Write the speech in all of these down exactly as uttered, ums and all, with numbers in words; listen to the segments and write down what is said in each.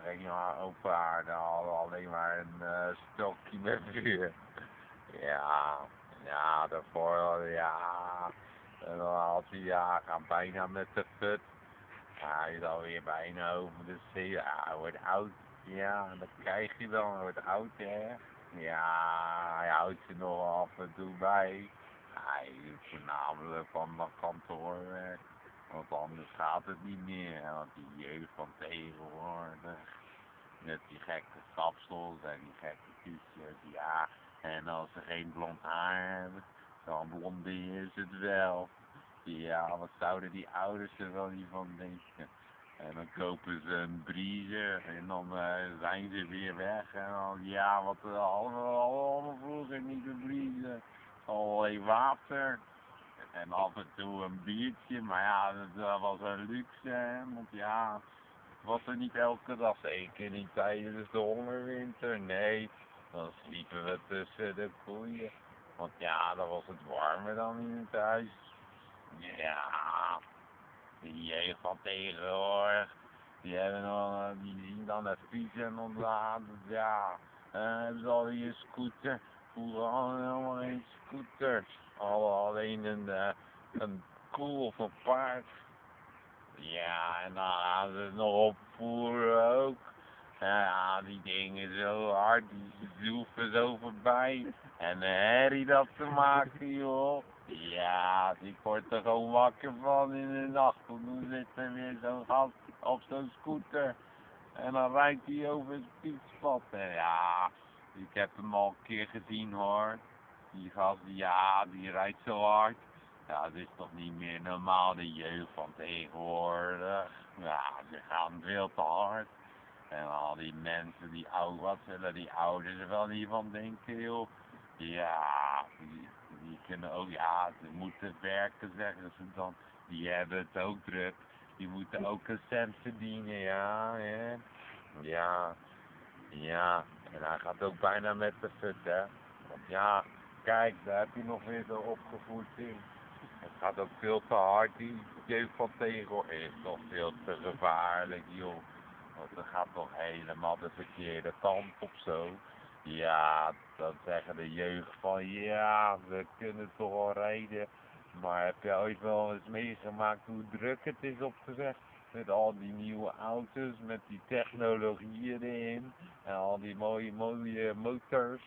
geen open haarden, alleen maar een uh, stokje met vuur. Ja, ja, daarvoor, ja, en dan had hij, ja, gaan bijna met de fut. Ja, hij is alweer bijna over de zee, ja, hij wordt oud, ja, dat krijg je dan, hij wordt oud, hè. Ja, hij houdt ze nog af en toe bij. Hij doet voornamelijk van dat kantoorwerk, want anders gaat het niet meer, want die jeugd van tegenwoordig, met die gekke kapsels en die gekke t-shirts, ja. En als ze geen blond haar hebben, dan blondeer ze het wel. Ja, wat zouden die ouders er wel niet van denken? En dan kopen ze een briezer en dan uh, zijn ze weer weg. En dan, ja, wat uh, hadden we allemaal vroeger niet een briezer. Alleen water. En af en toe een biertje, maar ja, dat uh, was een luxe, hè? Want ja, het was er niet elke dag, zeker niet tijdens de hongerwinter. Nee, dan sliepen we tussen de koeien. Want ja, dan was het warmer dan in het huis. Ja, die jeugd van tegenwoordig, die hebben dan, die zien dan het fietsen en ontladen, ja, uh, hebben ze alweer een scooter, vroeger hadden we helemaal geen scooters, al alleen een, uh, een koe of een paard, ja, en dan gaan ze het nog opvoeren ook. Ja, die dingen zo hard, die zoeven zo voorbij. En een herrie dat te maken, joh. Ja, ik word er gewoon wakker van in de nacht. Toen zit er weer zo'n gast op zo'n scooter. En dan rijdt hij over het fietspad. En ja, ik heb hem al een keer gezien hoor. Die gast, ja, die rijdt zo hard. Ja, dat is toch niet meer normaal, de jeugd van tegenwoordig. Ja, ze gaan veel te hard. En al die mensen, die oud, wat zullen die ouders er wel niet van denken, joh. Ja, die, die kunnen ook, ja, ze moeten werken, zeggen ze dan. Die hebben het ook druk. Die moeten ook een cent verdienen, ja, hè. Ja, ja. En hij gaat ook bijna met de fut, hè. Want ja, kijk, daar heb je nog weer de opgevoerd in. Het gaat ook veel te hard, die jeugd van tegenwoordig is toch veel te gevaarlijk, joh. Want het gaat toch helemaal de verkeerde kant op zo. Ja, dan zeggen de jeugd van ja, we kunnen toch wel rijden. Maar heb je ooit wel eens meegemaakt hoe druk het is op de weg? Met al die nieuwe auto's, met die technologie erin. En al die mooie, mooie motors.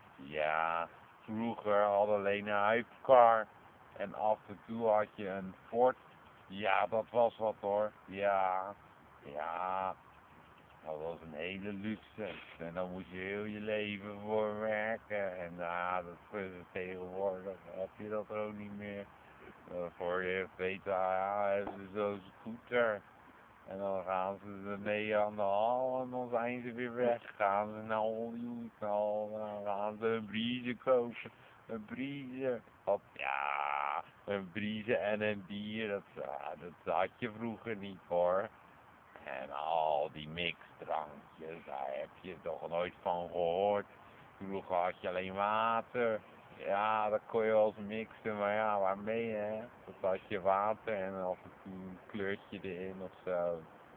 Ja, vroeger hadden alleen een hypercar. En af en toe had je een Ford. Ja, dat was wat hoor. Ja, ja. Dat was een hele luxe. En dan moet je heel je leven voor werken. En ja, dat is tegenwoordig heb je dat ook niet meer. Uh, voor je weet, ja, hebben ze zo'n scooter. En dan gaan ze ermee aan de hal en dan zijn ze weer weg. Gaan ze naar Hollywood, dan gaan ze een briezer kopen. Een briezer. Wat, ja, een briezer en een bier, dat, ja, dat had je vroeger niet hoor. En al die mixdrankjes, daar heb je toch nooit van gehoord. Vroeger had je alleen water. Ja, dat kon je wel eens mixen, maar ja, waarmee hè? Dat had je water en af en toe een kleurtje erin of zo.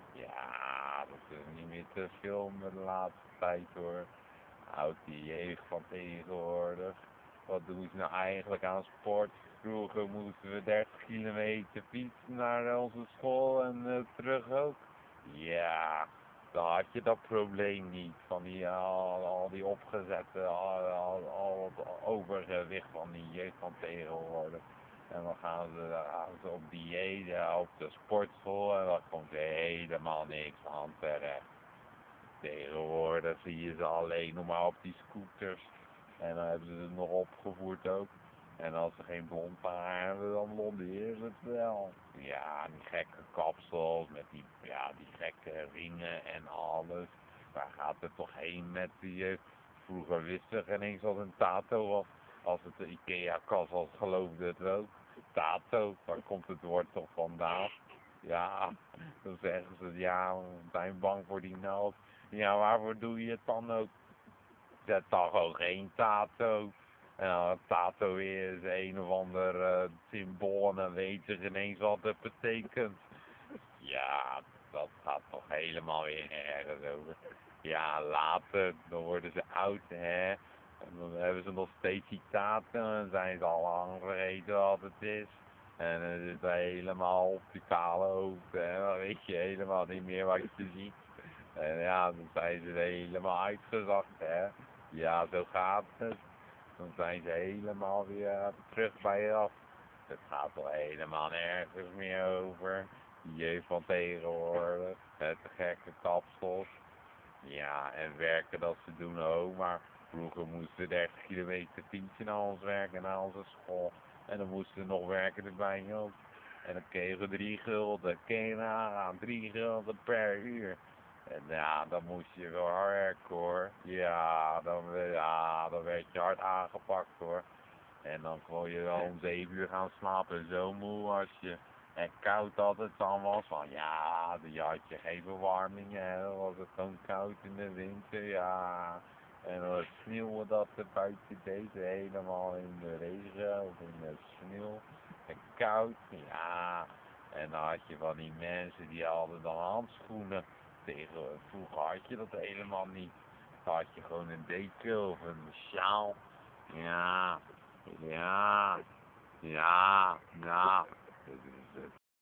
Ja, dat is niet meer te filmen de laatste tijd hoor. Houdt die jeugd van tegenwoordig. Wat doen ze nou eigenlijk aan sport? Vroeger moesten we dertig kilometer fietsen naar onze school en uh, terug ook. Ja, dan had je dat probleem niet van die, al, al die opgezette, al, al, al het overgewicht van die jeugd van tegenwoordig. En dan gaan ze, dan gaan ze op dieet ja, op de sportschool en dan komt er helemaal niks aan terecht. Tegenwoordig zie je ze alleen nog maar op die scooters. En dan hebben ze het nog opgevoerd ook. En als ze geen blond haar hebben, dan blonderen ze het wel. Ja, die gekke kapsels met die, ja, die gekke ringen en alles. Waar gaat het toch heen met die... Uh, vroeger wisten ze geen eens wat een tato was. Als het de Ikea-kast was, geloofde het ook. Tato, waar komt het woord toch vandaan? Ja, dan zeggen ze, ja, we zijn bang voor die naald. Ja, waarvoor doe je het dan ook? Zet dan gewoon geen tato. En dan tato is een of ander uh, symbool en dan weet je ineens wat het betekent. Ja, dat gaat toch helemaal weer ergens over. Ja, later, dan worden ze oud, hè. En dan hebben ze nog steeds citaten, en dan zijn ze al lang vergeten wat het is. En dan is het helemaal op die kale hoofd, hè. Dan weet je helemaal niet meer wat je ziet. En ja, dan zijn ze helemaal uitgezakt, hè. Ja, zo gaat het. Dan zijn ze helemaal weer terug bij je af. Het gaat wel helemaal nergens meer over. De jeugd van tegenwoordig, met de gekke kapsels. Ja, en werken dat ze doen ook, maar vroeger moesten we dertig kilometer fietsen naar ons werk en naar onze school. En dan moesten we nog werken erbij ook. En dan kregen we drie gulden, ken je nagaan, drie gulden per uur. En ja, dan moest je wel hard werken hoor. Ja, dan, ja, dan werd je hard aangepakt hoor. En dan kon je wel om zeven uur gaan slapen, zo moe was je. En koud dat het dan was, van ja, je had je geen verwarming, hè, dan was het gewoon koud in de winter, ja. En dan sneeuwde dat er buiten deed, helemaal in de regen of in de sneeuw. En koud, ja. En dan had je van die mensen die hadden dan handschoenen. Tegen, vroeger had je dat helemaal niet. Dan had je gewoon een deken of een sjaal. Ja, ja, ja, ja.